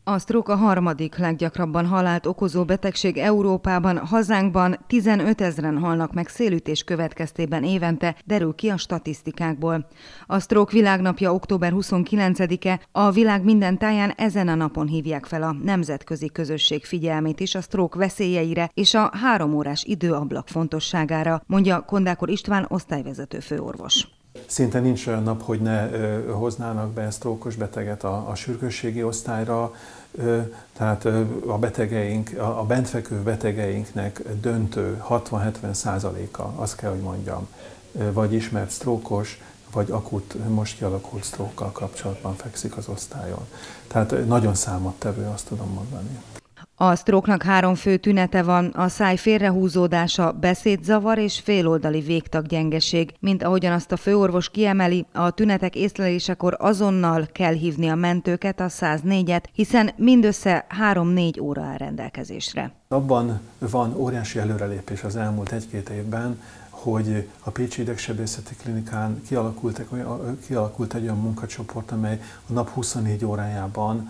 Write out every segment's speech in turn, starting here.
A stroke a harmadik leggyakrabban halált okozó betegség Európában, hazánkban 15 000-en halnak meg szélütés következtében évente, derül ki a statisztikákból. A Stroke világnapja október 29-e, a világ minden táján ezen a napon hívják fel a nemzetközi közösség figyelmét is a stroke veszélyeire és a 3 órás időablak fontosságára, mondja Kondákor István osztályvezető főorvos. Szinte nincs olyan nap, hogy ne hoznának be sztrókos beteget a sürgősségi osztályra, tehát a betegeink, a bentfekvő betegeinknek döntő 60-70%-a, azt kell, hogy mondjam, vagy ismert sztrókos, vagy akut, most kialakult sztrókkal kapcsolatban fekszik az osztályon. Tehát nagyon számottevő, azt tudom mondani. A stroke-nak 3 fő tünete van, a száj félrehúzódása, beszédzavar és féloldali végtaggyengeség. Mint ahogyan azt a főorvos kiemeli, a tünetek észlelésekor azonnal kell hívni a mentőket, a 104-et, hiszen mindössze 3-4 óra áll rendelkezésre. Abban van óriási előrelépés az elmúlt 1-2 évben, hogy a Pécsi Idegsebészeti Klinikán kialakult egy olyan munkacsoport, amely a nap 24 órájában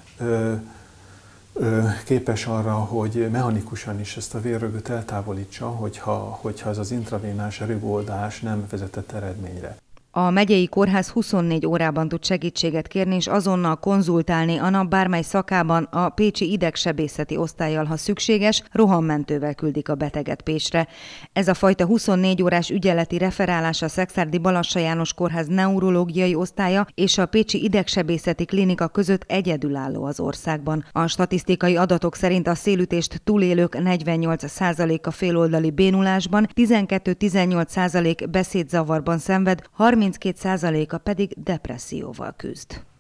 képes arra, hogy mechanikusan is ezt a vérrögöt eltávolítsa, hogyha ez az intravénás erőgoldás nem vezetett eredményre. A megyei kórház 24 órában tud segítséget kérni és azonnal konzultálni a nap bármely szakában a pécsi idegsebészeti osztállyal, ha szükséges, rohammentővel küldik a beteget Pécsre. Ez a fajta 24 órás ügyeleti referálás a Szekszárdi Balassa János Kórház neurológiai osztálya és a Pécsi Idegsebészeti Klinika között egyedülálló az országban. A statisztikai adatok szerint a szélütést túlélők 48%-a féloldali bénulásban, 12-18% beszédzavarban szenved, 32%-a pedig depresszióval küzd.